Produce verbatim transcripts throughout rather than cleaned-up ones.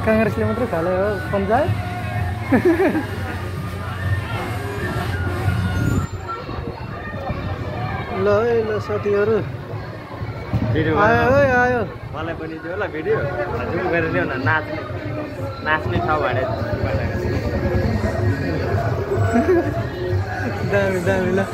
कांग्रेसले मात्रै खाले हो पञ्चायत ल है ल साथीहरु आयो है आयो मलाई पनि दियो ल भिडियो जुम गरेर ल्याउ न नाच्ने नाच्ने ठाउँ भने दामी दामी ल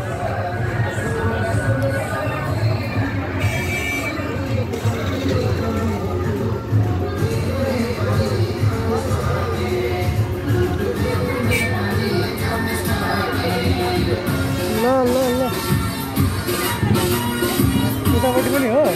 ल ल ल उतापट्टि पनि हो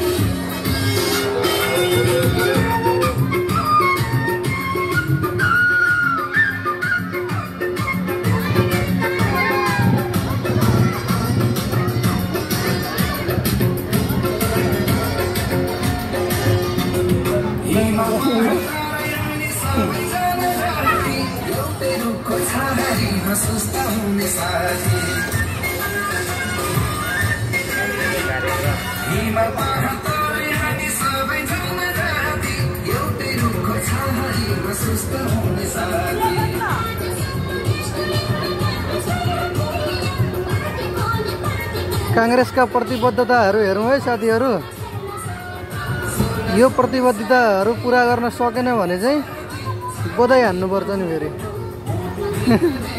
कांग्रेसका प्रतिबद्धताहरू हेरौँ है साथीहरू यो प्रतिबद्धताहरू पुरा गर्न सकेन भने चाहिँ बधाई हान्नुपर्छ नि फेरि